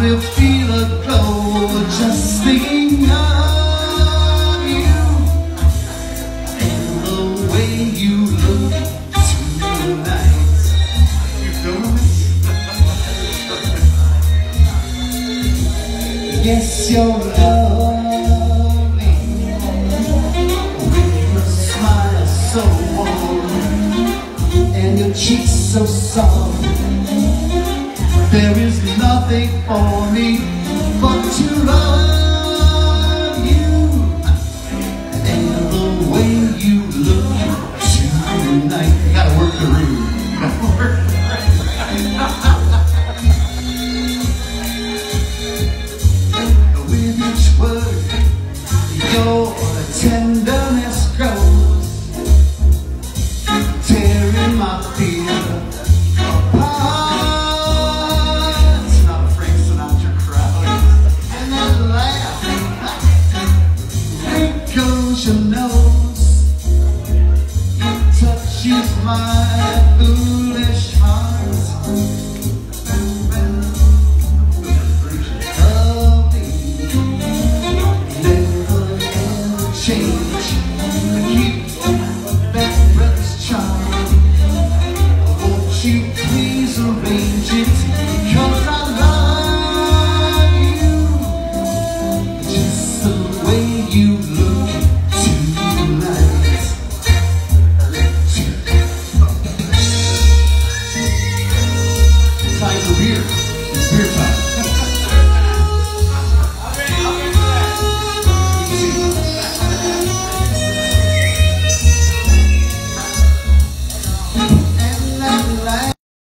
will feel a glow just thinking of you and the way you look tonight. You feeling it? Yes, you're lovely with your smile so warm and your cheeks so soft. There is nothing for me but to love you and the way you look tonight. You gotta work the room. You gotta work the room. With each word, your tenderness grows, tearing my fear apart. Your nose, it touches my foolish heart. Lovely, never ever change. Keep